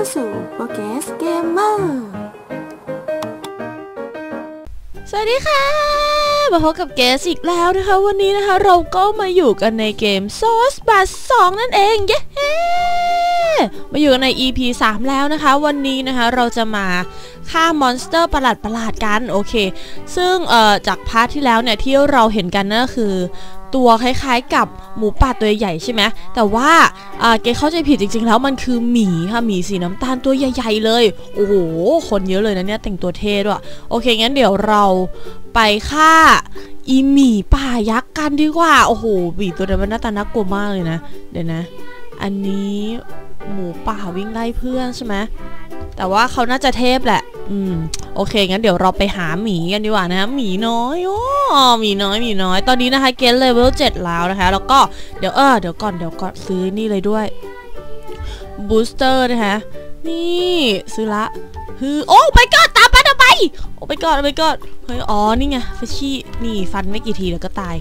สู่โปรแกรสเกมเมอร์สวัสดีค่ะมาพบกับเกสอีกแล้วนะคะวันนี้นะคะเราก็มาอยู่กันในเกม Source Bus 2 นั่นเองเย้มาอยู่กันใน EP 3 แล้วนะคะวันนี้นะคะเราจะมาฆ่ามอนสเตอร์ประหลาดกันโอเคซึ่งจากพาร์ทที่แล้วเนี่ยที่เราเห็นกันนั่นก็คือตัวคล้ายๆกับหมูป่าตัวใหญ่ใช่ไหมแต่ว่าเกเข้าใจผิดจริงๆแล้วมันคือหมีค่ะหมีสีน้ำตาลตัวใหญ่ๆเลยโอ้โหคนเยอะเลยนะเนี่ยแต่งตัวเท่ด้วยโอเคงั้นเดี๋ยวเราไปฆ่าอีหมีป่ายักษ์กันดีกว่าโอ้โหหมีตัวนั้นมันหน้าตาน่ากลัวมากเลยนะเดี๋ยวนะอันนี้หมูป่าวิ่งไล่เพื่อนใช่ไหมแต่ว่าเขาน่าจะเทพแหละโอเคงั้นเดี๋ยวเราไปหาหมีกันดีกว่านะหมีน้อยโอ้หมีน้อยตอนนี้นะคะเกณฑ์เลเวล 7แล้วนะคะแล้วก็เดี๋ยวก่อนซื้อนี่เลยด้วยบูสเตอร์นะคะนี่ซื้อละโอ้ไปก่อนตามมาทำไมโอ้ไปก่อนเฮ้ยอ๋อนี่ไงเฟชชี่นี่ฟันไม่กี่ทีแล้วก็ตาย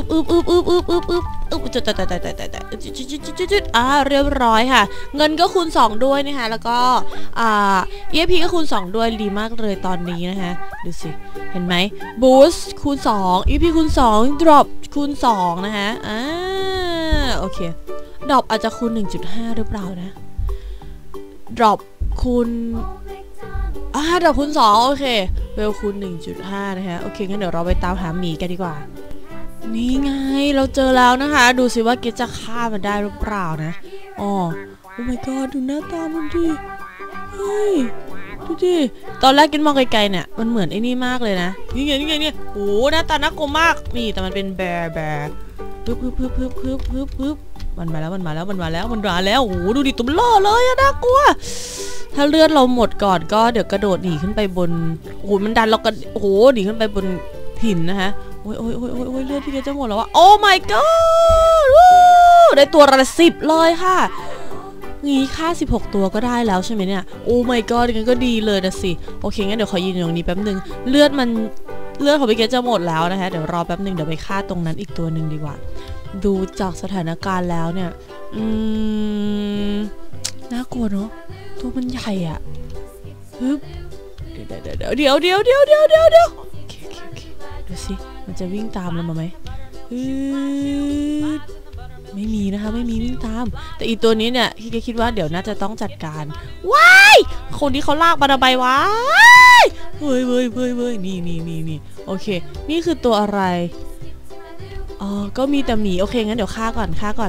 จุดเรียบร้อยค่ะเงินก็คูณ2ด้วยนะคะแล้วก็EXP ก็คูณ2ด้วยดีมากเลยตอนนี้นะคะดูสิเห็นไหมบูสต์คูณ2 EXP คูณ2 drop คูณ2นะคะโอเค drop อาจจะคูณ 1.5 หรือเปล่านะ drop คูณdrop คูณ2โอเคเวลคูณ 1.5 นะคะโอเคงั้นเดี๋ยวเราไปตามหาหมีกันดีกว่านี่ไงเราเจอแล้วนะคะดูสิว่าเกจะฆ่ามันได้หรือเปล่านะโอ้ my god ดูหน้าตามันดิเฮ้ยดูดิตอนแรกกินมองไกลๆเนี่ยมันเหมือนไอ้นี่มากเลยนะนี่ไงโอ้หน้าตาน่ากลัวมากนี่แต่มันเป็นแบร์ปึ๊บมันมาแล้วโอ้ดูดิตุ้มล่อเลยอะน่ากลัวถ้าเลือดเราหมดก่อนก็เดี๋ยวกระโดดหนีขึ้นไปบนโอ้มันดันเรากันโอ้หนีขึ้นไปบนหินนะคะโอ้ยเลือดพี่เกจะหมดแล้ววะโอ้ my god ได้ตัวละ10เลยค่ะงี้ค่า16ตัวก็ได้แล้วใช่ไหมเนี่ยโอ้ my god งั้นก็ดีเลยนะสิโอเคงั้นเดี๋ยวขอยืนอยู่ตรงนี้แป๊บนึงเลือดของพี่เกจะหมดแล้วนะคะเดี๋ยวรอแป๊บนึงเดี๋ยวไปฆ่าตรงนั้นอีกตัวหนึ่งดีกว่าดูจากสถานการณ์แล้วเนี่ยน่ากลัวเนาะตัวมันใหญ่อ่ะฮึบเดี๋ยวโอเคดูสิมันจะวิ่งตามเรามาไหมไม่มีนะคะไม่มีวิ่งตามแต่อีตัวนี้เนี่ยพี่คิดว่าเดี๋ยวน่าจะต้องจัดการว้ายคนที่เขาลากมาทำไมวะเว้ยนี่โอเคนี่คือตัวอะไรอ๋อก็มีแต่หมีโอเคงั้นเดี๋ยวฆ่าก่อนฆ่า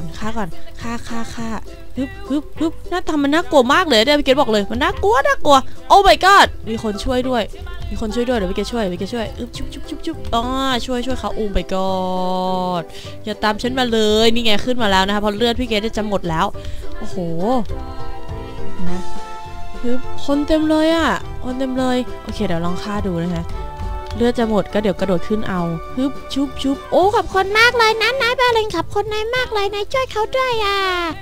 ฮึบหน้าตามันน่ากลัวมากเลยเดี๋ยวพี่เกดบอกเลยมันน่ากลัวโอ้ my god มีคนช่วยด้วยเดี๋ยวพี่เกดช่วยชุบช่วยเขาโอ้ my god อย่าตามฉันมาเลยนี่ไงขึ้นมาแล้วนะคะเพราะเลือดพี่เกดจะหมดแล้วโอ้โหนะฮึบคนเต็มเลยอ่ะคนเต็มเลยโอเคเดี๋ยวลองฆ่าดูนะคะเลือดจะหมดก็เดี๋ยวกระโดดขึ้นเอาฮึบชุบโอ้ขอบคุณมากเลยนะนายบาเลนขับคนนายมากเลยนายช่วยเขาด้วยอ่ะ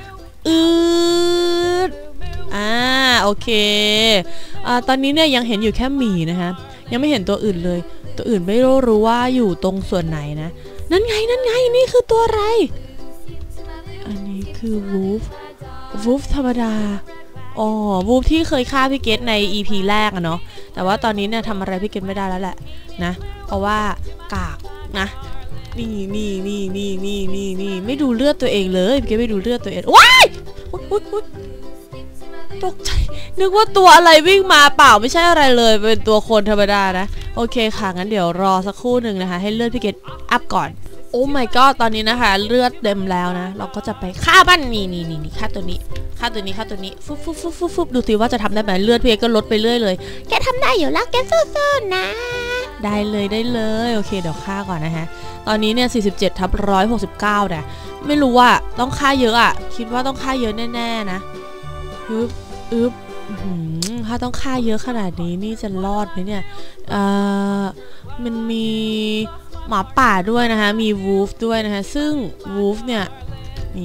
โอเคตอนนี้เนี่ยยังเห็นอยู่แค่หมีนะคะยังไม่เห็นตัวอื่นเลยตัวอื่นไม่รู้ว่าอยู่ตรงส่วนไหนนะนั่นไงนี่คือตัวอะไรอันนี้คือวูฟธรรมดาอ๋อวูฟที่เคยฆ่าพี่เกตใน EP แรกอะเนาะแต่ว่าตอนนี้เนี่ยทำอะไรพี่เกตไม่ได้แล้วแหละนะเพราะว่ากากนะนี่ไม่ดูเลือดตัวเองเลยพี่เกตไม่ดูเลือดตัวเองว้ายตกใจนึกว่าตัวอะไรวิ่งมาเปล่าไม่ใช่อะไรเลยเป็นตัวคนธรรมดานะโอเคค่ะงั้นเดี๋ยวรอสักครู่หนึ่งนะคะให้เลือดพี่เกตอัพก่อนโอ้ my god ตอนนี้นะคะเลือดเต็มแล้วนะเราก็จะไปฆ่ามันนี่ฆ่าตัวนี้ฟุบดูสิว่าจะทำได้ไหมเลือดพี่เกตก็ลดไปเรื่อยเลยแกทำได้อยู่แล้วแกสู้ๆนะได้เลยโอเคเดี๋ยวฆ่าก่อนนะฮะตอนนี้เนี่ย47/169เนี่ยไม่รู้ว่าต้องฆ่าเยอะอ่ะคิดว่าต้องฆ่าเยอะแน่ๆนะถ้าต้องฆ่าเยอะขนาดนี้นี่จะรอดไหมเนี่ยมันมีหมาป่าด้วยนะคะมีวูฟด้วยนะคะซึ่งวูฟเนี่ยนี่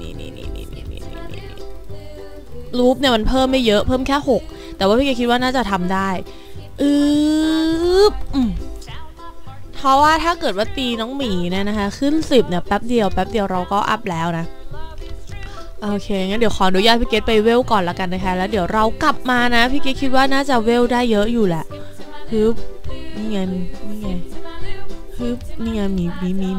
วูฟเนี่ยมันเพิ่มไม่เยอะเพิ่มแค่6แต่ว่าพี่เกคิดว่าน่าจะทำได้เพราะว่าถ้าเกิดว่าตีน้องหมีเนี่ยนะคะขึ้น10เนี่ยแป๊บเดียวเราก็อัพแล้วนะโอเคงั้นเดี๋ยวขออนุญาตพี่เกดไปเวลก่อนละกันนะคะแล้วเดี๋ยวเรากลับมานะพี่เกดคิดว่าน่าจะเวลได้เยอะอยู่แหละฮึบนี่ไงฮึบนี่ไงมี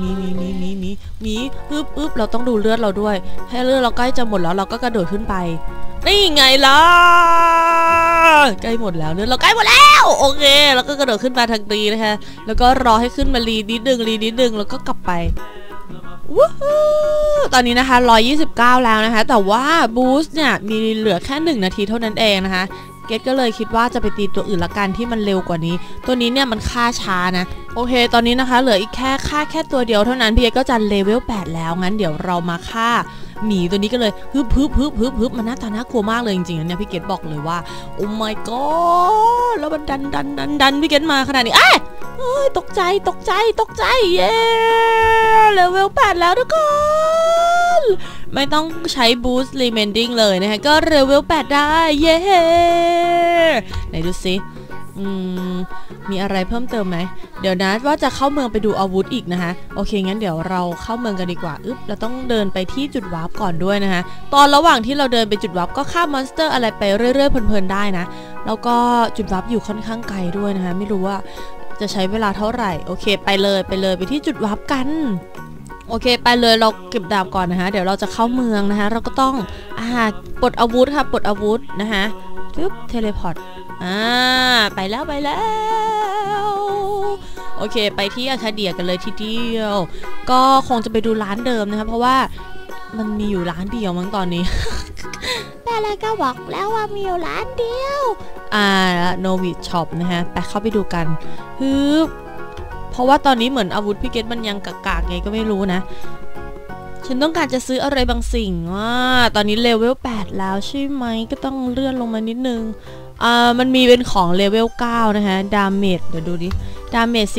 ฮึบเราต้องดูเลือดเราด้วยให้เลือดเราใกล้จะหมดแล้วเราก็กระโดดขึ้นไปนี่ไงล่ะใกล้หมดแล้วเลือดเราใกล้หมดแล้วโอเคแล้วก็กระโดดขึ้นมาทันทีนะคะแล้วก็รอให้ขึ้นมารีนิดนึงแล้วก็กลับไปวู้ฮู้ตอนนี้นะคะ129แล้วนะคะแต่ว่าบูสต์เนี่ยมีเหลือแค่1นาทีเท่านั้นเองนะคะเกตก็เลยคิดว่าจะไปตีตัวอื่นละกันที่มันเร็วกว่านี้ตัวนี้เนี่ยมันฆ่าช้านะโอเคตอนนี้นะคะเหลืออีกฆ่าแค่ตัวเดียวเท่านั้นพี่เกตก็จะเลเวล8แล้วงั้นเดี๋ยวเรามาฆ่าหมีตัวนี้กันเลยฮึบมันหน้าตาน่ากลัวมากเลยจริงๆเนี่ยพี่เกตบอกเลยว่าโอ้ my god แล้วมันดันพี่เกตมาขนาดนี้ตกใจเย้เลเวล8แล้วทุกคนไม่ต้องใช้บูสต์รีเมนดิ้งเลยนะคะก็เลเวล8ได้เย้ไหนดูสิมีอะไรเพิ่มเติมไหมเดี๋ยวนะว่าจะเข้าเมืองไปดูอาวุธอีกนะคะโอเคงั้นเดี๋ยวเราเข้าเมืองกันดีกว่าเราต้องเดินไปที่จุดวาร์ปก่อนด้วยนะคะตอนระหว่างที่เราเดินไปจุดวาร์ปก็ฆ่ามอนสเตอร์อะไรไปเรื่อยๆเพลินๆได้นะแล้วก็จุดวาร์ปอยู่ค่อนข้างไกลด้วยนะคะไม่รู้ว่าจะใช้เวลาเท่าไหร่โอเคไปเลยไปที่จุดวาร์ปกันโอเคไปเลยเราเก็บดาบก่อนนะคะเดี๋ยวเราจะเข้าเมืองนะคะเราก็ต้องปลดอาวุธค่ะปลดอาวุธนะคะเทเลพอร์ตไปแล้วโอเคไปที่อาคาเดียกันเลยทีเดียวก็คงจะไปดูร้านเดิมนะคะเพราะว่ามันมีอยู่ร้านเดียวมั้งตอนนี้ แต่อะไรก็บอกแล้วว่ามีอยู่ร้านเดียวโนวิชช็อปนะคะไปเข้าไปดูกันเพราะว่าตอนนี้เหมือนอาวุธพี่เกตมันยังกากๆไงก็ไม่รู้นะฉันต้องการจะซื้ออะไรบางสิ่งตอนนี้เลเวล8แล้วใช่ไหมก็ต้องเลื่อนลงมานิดนึงมันมีเป็นของเลเวล9นะคะดาเมจเดี๋ยวดูดิดาเมจ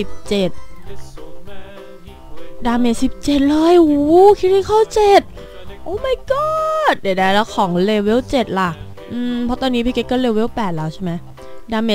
17เลยโอ้โหคิดให้เข้า7โอ้ my god เดี๋ยวได้แล้วของเลเวล7ล่ะเพราะตอนนี้พี่เกตก็เลเวล8แล้วใช่ไหมดาเมจ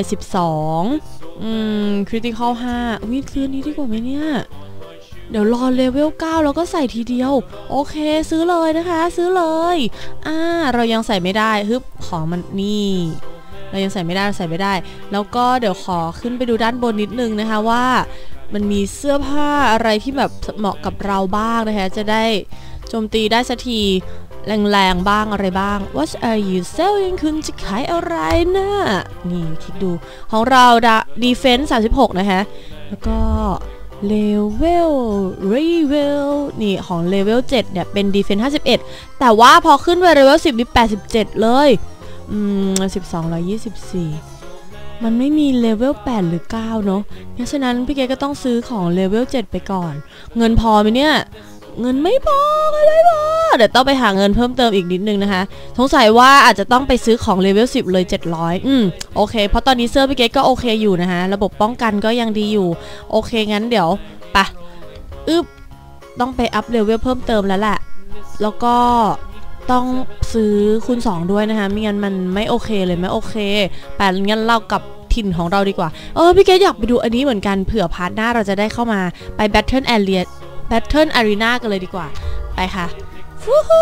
12คริติคอล5วิซื้อนี้ดีกว่าไหมเนี่ยเดี๋ยวรอเลเวล9แล้วก็ใส่ทีเดียวโอเคซื้อเลยนะคะซื้อเลยเรายังใส่ไม่ได้ของมันนี่เรายังใส่ไม่ได้แล้วก็เดี๋ยวขอขึ้นไปดูด้านบนนิดนึงนะคะว่ามันมีเสื้อผ้าอะไรที่แบบเหมาะกับเราบ้างนะคะจะได้โจมตีได้สักทีแรงๆบ้างอะไรบ้าง What are you selling คุณจะขายอะไรนะนี่คลิกดูของเราDefense 36นะคะแล้วก็Level นี่ของ Level 7เนี่ยเป็น Defense 51แต่ว่าพอขึ้นไป Level 10นี่87เลย1224มันไม่มีเลเวล8หรือ9เนาะเพราะฉะนั้นพี่เกก็ต้องซื้อของเลเวล7ไปก่อนเงินพอไหมเนี่ยเงินไม่พอเดี๋ยวต้องไปหาเงินเพิ่มเติมอีกนิดนึงนะคะสงสัยว่าอาจจะต้องไปซื้อของเลเวล10เลย700โอเคเพราะตอนนี้เสื้อพี่เกก็โอเคอยู่นะคะระบบป้องกันก็ยังดีอยู่โอเคงั้นเดี๋ยวไปต้องไปอัพเลเวลเพิ่มเติมแล้วแหละแล้วก็ต้องซื้อคูณ2ด้วยนะคะไม่งั้นมันไม่โอเคเลยไม่โอเคแต่งั้นเรากับถิ่นของเราดีกว่าพี่เกดอยากไปดูอันนี้เหมือนกันเผื่อพาร์ทหน้าเราจะได้เข้ามาไป Battle Arena กันเลยดีกว่าไปค่ะฟูฮู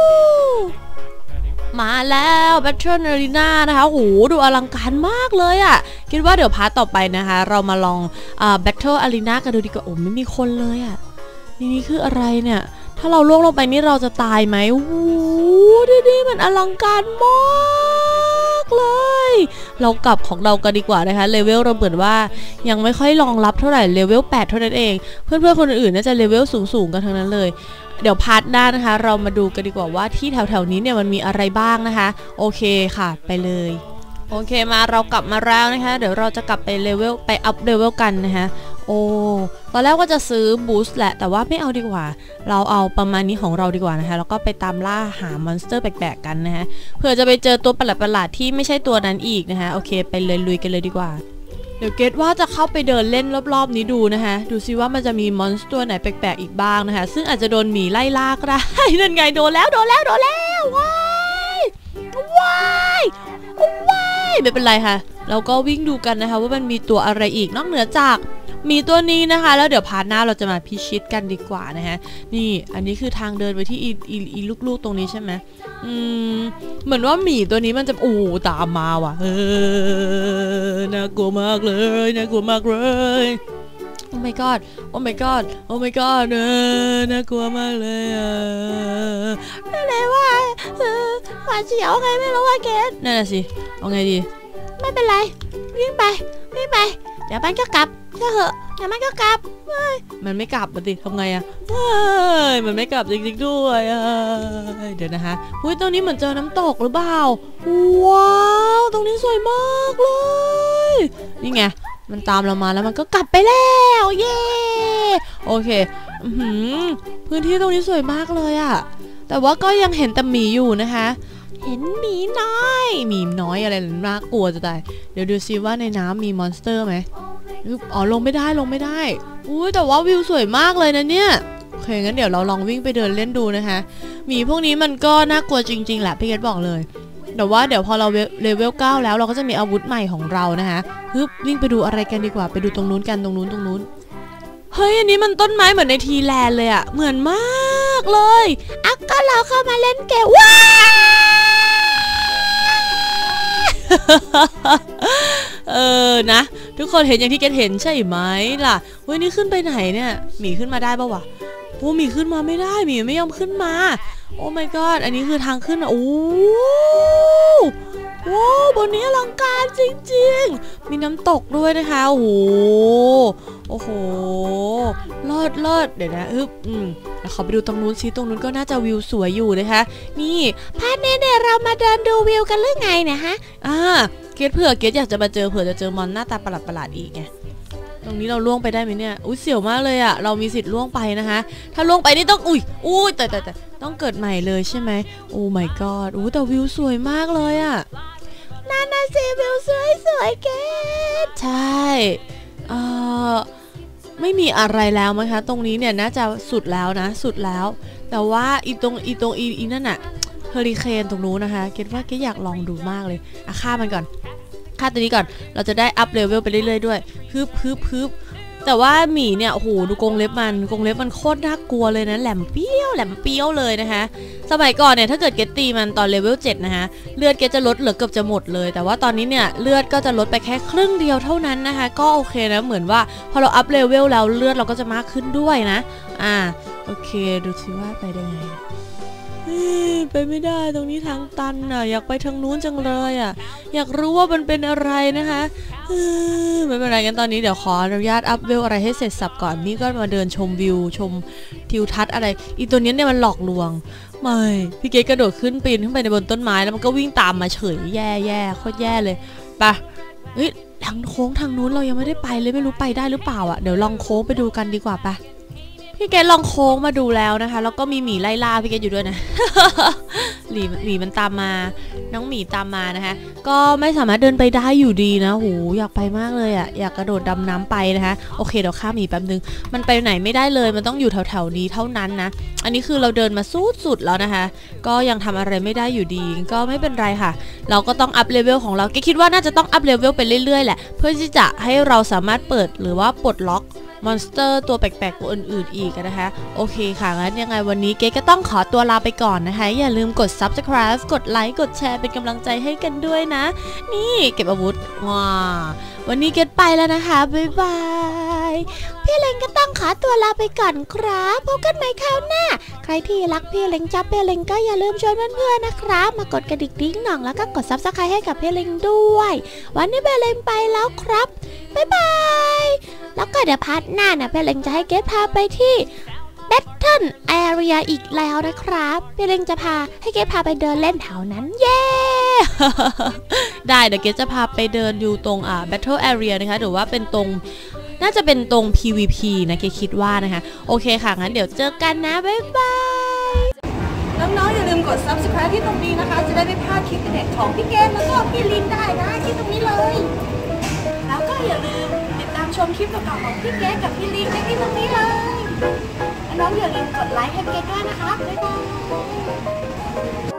มาแล้ว Battle Arena นะคะโหดูอลังการมากเลยอ่ะคิดว่าเดี๋ยวพาร์ทต่อไปนะคะเรามาลองBattle Arena กันดูดีกว่าไม่มีคนเลยอ่ะนี่คืออะไรเนี่ยถ้าเราล่วงลงไปนี่เราจะตายไหมโอ้โหนี่มันอลังการมากเลยเรากลับของเรากันดีกว่านะคะเลเวลเราเหมือนว่ายังไม่ค่อยรองรับเท่าไหร่เลเวล8เท่านั้นเองเพื่อนๆคนอื่นน่าจะเลเวลสูงกันทั้งนั้นเลยเดี๋ยวพาร์ทหน้านะคะเรามาดูกันดีกว่าว่าที่แถวๆนี้เนี่ยมันมีอะไรบ้างนะคะโอเคค่ะไปเลยโอเคเรากลับมาแล้วนะคะเดี๋ยวเราจะกลับไปอัพเลเวลกันนะคะตอนแรกว่าจะซื้อบูสต์แหละแต่ว่าไม่เอาดีกว่าเราเอาประมาณนี้ของเราดีกว่านะคะแล้วก็ไปตามล่าหามอนสเตอร์แปลกๆกันนะคะเพื่อจะไปเจอตัวประหลาดๆที่ไม่ใช่ตัวนั้นอีกนะคะโอเคไปเลยลุยกันเลยดีกว่าเดี๋ยวเกตว่าจะเข้าไปเดินเล่นรอบๆนี้ดูนะคะดูซิว่ามันจะมีมอนสเตอร์ไหนแปลกๆอีกบ้างนะคะซึ่งอาจจะโดนหมีไล่ล่าก็ได้นั่นไงโดนแล้วว้ายไม่เป็นไรค่ะเราก็วิ่งดูกันนะคะว่ามันมีตัวอะไรอีกนอกเหนือจากมีตัวนี้นะคะแล้วเดี๋ยวพาร์ทหน้าเราจะมาพิชิตกันดีกว่านะคะนี่อันนี้คือทางเดินไปที่อีลูกๆตรงนี้ใช่ไหมเหมือนว่าหมีตัวนี้มันจะตามมาว่ะน่ากลัวมากเลยน่ากลัวมากเลยโอ้ my god โอ้ my god โอ้ my god น่ากลัวมากเลยอะไรวะหวาดเสียวไงไม่รู้ว่าเกดนั่นน่ะสิเอาไงดีไม่เป็นไรวิ่งไปเดี๋ยวมันก็กลับเชื่อเหอะเดี๋ยวมันก็กลับมันไม่กลับมาสิทำไงอะมันไม่กลับจริงๆด้วยเดี๋ยวนะคะตรงนี้เหมือนเจอน้ำตกหรือเปล่าว้าวตรงนี้สวยมากเลยนี่ไงมันตามเรามาแล้วมันก็กลับไปแล้วเย้โอเคพื้นที่ตรงนี้สวยมากเลยอะแต่ว่าก็ยังเห็นแต่หมีอยู่นะคะเห็นหมีน้อยอะไรน่ากลัวจะตายเดี๋ยวดูซิว่าในน้ำมีมอนสเตอร์ไหมลงไม่ได้แต่ว่าวิวสวยมากเลยนะเนี่ยโอเคงั้นเดี๋ยวเราลองวิ่งไปเดินเล่นดูนะคะหมีพวกนี้มันก็น่ากลัวจริงๆแหละพี่เกดบอกเลยแต่ว่าเดี๋ยวพอเราเลเวล 9แล้วเราก็จะมีอาวุธใหม่ของเรานะคะวิ่งไปดูอะไรกันดีกว่าไปดูตรงนู้นกันตรงนู้นเฮ้ยอันนี้มันต้นไม้เหมือนในทีแลนด์เลยอะเหมือนมากเลยก็เราเข้ามาเล่นเกมว้านะทุกคนเห็นอย่างที่เกดเห็นใช่ไหมล่ะนี่ขึ้นไปไหนเนี่ยหมีขึ้นมาได้ปะวะหมีขึ้นมาไม่ได้หมีไม่ยอมขึ้นมาโอ้ my god อันนี้คือทางขึ้นโอ้บนนี้อลังการจริงๆมีน้ำตกด้วยนะคะโอ้โหเลิศเดี๋ยวนะแล้วเขาไปดูตรงนู้นซิตรงนู้นก็น่าจะวิวสวยอยู่นะคะนี่พาร์ทนี้เนี่ยเรามาเดินดูวิวกันหรือไงเนี่ยฮะเกดอยากจะมาเจอเผื่อจะเจอมอนหน้าตาประหลาดอีกไงตรงนี้เราล่วงไปได้ไหมเนี่ยเสียวมากเลยอะเรามีสิทธิ์ล่วงไปนะคะถ้าล่วงไปนี่ต้องแต่ต้องเกิดใหม่เลยใช่ไหมโอ้ my god แต่วิวสวยมากเลยอะนั่นน่ะสิวิวสวยเกดใช่ไม่มีอะไรแล้วมั้งคะตรงนี้เนี่ยน่าจะสุดแล้วแต่ว่าอีตรงนั่นอะเฮอริเคนตรงนู้นนะคะเกดว่าเกดอยากลองดูมากเลยฆ่ามันก่อนฆ่าตัวนี้ก่อนเราจะได้อัพเลเวลไปเรื่อยๆด้วยฮึบแต่ว่าหมีเนี่ยโอ้โหดูกรงเล็บมันโคตรน่ากลัวเลยนะแหลมเปี้ยวเลยนะคะสมัยก่อนเนี่ยถ้าเกิดเกตตีมันตอนเลเวล 7นะคะเลือดเกตจะลดเหลือเกือบจะหมดเลยแต่ว่าตอนนี้เนี่ยเลือดก็จะลดไปแค่ครึ่งเดียวเท่านั้นนะคะก็โอเคนะเหมือนว่าพอเราอัพเลเวลแล้วเลือดเราก็จะมากขึ้นด้วยนะโอเคดูซิว่าไปได้ไงไปไม่ได้ตรงนี้ทางตันอ่ะอยากไปทางนู้นจังเลยอ่ะอยากรู้ว่ามันเป็นอะไรนะคะไม่เป็นไรกันตอนนี้เดี๋ยวขออนุญาตอัพเวลอะไรให้เสร็จสับก่อนนี่ก็มาเดินชมวิวชมทิวทัศน์อะไรอีตัวนี้เนี่ยมันหลอกลวงไม่พี่เกดกระโดดปีนขึ้นไปในบนต้นไม้แล้วมันก็วิ่งตามมาเฉยแย่โคตรแย่เลยไปทางโค้งทางนู้นเรายังไม่ได้ไปเลยไม่รู้ไปได้หรือเปล่าอ่ะเดี๋ยวลองโค้งไปดูกันดีกว่าปะพี่เกดลองโค้งมาดูแล้วนะคะแล้วก็มีหมีไล่ล่าพี่เกดอยู่ด้วยนะ หมีมันตามมาน้องหมีตามมานะคะก็ไม่สามารถเดินไปได้อยู่ดีนะโหอยากไปมากเลยอ่ะอยากกระโดดดำน้ำไปนะคะโอเคเดี๋ยวข้ามหมีแป๊บนึงมันไปไหนไม่ได้เลยมันต้องอยู่แถวๆนี้เท่านั้นนะอันนี้คือเราเดินมาสุดแล้วนะคะก็ยังทำอะไรไม่ได้อยู่ดีก็ไม่เป็นไรค่ะเราก็ต้องอัพเลเวลของเราเกดคิดว่าน่าจะต้องอัพเลเวลไปเรื่อยๆแหละเพื่อที่จะให้เราสามารถเปิดหรือว่าปลดล็อกมอนสเตอร์ตัวแปลกๆตัวอื่นๆอีกนะคะโอเคค่ะงั้นยังไงวันนี้เกดก็ต้องขอตัวลาไปก่อนนะคะอย่าลืมกด Subscribe กดไลค์กดแชร์เป็นกำลังใจให้กันด้วยนะนี่เก็บอาวุธวันนี้เกดไปแล้วนะคะบ๊ายบายพี่เล็งก็ต้องขอตัวลาไปก่อนครับพบกันใหม่คราวหน้าใครที่รักพี่เล็งจับพี่เล็งก็อย่าลืมชวนเพื่อนๆนะครับมากดกระดิ่งดิ้งหน่องแล้วก็กด Subscribe ให้กับพี่เล็งด้วยวันนี้พี่เล็งไปแล้วครับบ๊ายบายแล้วก็เดี๋ยวพาร์ทหน้าเนี่ยพี่เล็งจะให้เกดพาไปที่Battle Area อีกแล้วนะครับพี่เล็งจะให้เกดพาไปเดินเล่นแถวนั้นเย้ ได้เดี๋ยวเกดจะพาไปเดินอยู่ตรงBattle Area นะคะหรือว่าเป็นตรงน่าจะเป็นตรง PVP นะเกดคิดว่านะคะโอเคค่ะงั้นเดี๋ยวเจอกันนะบ๊ายบายน้องๆอย่าลืมกด Subscribe ที่ตรงนี้นะคะจะได้ไม่พลาดคลิปเด็ดของพี่เกดแล้วก็พี่ลินได้นะที่ตรงนี้เลยแล้วก็อย่าลืมติดตามชมคลิปเก่าๆของพี่เกดกับพี่ลินได้ที่ตรงนี้เลยน้องอย่าลืมกดไลค์ให้เกดด้วยนะคะบ๊ายบาย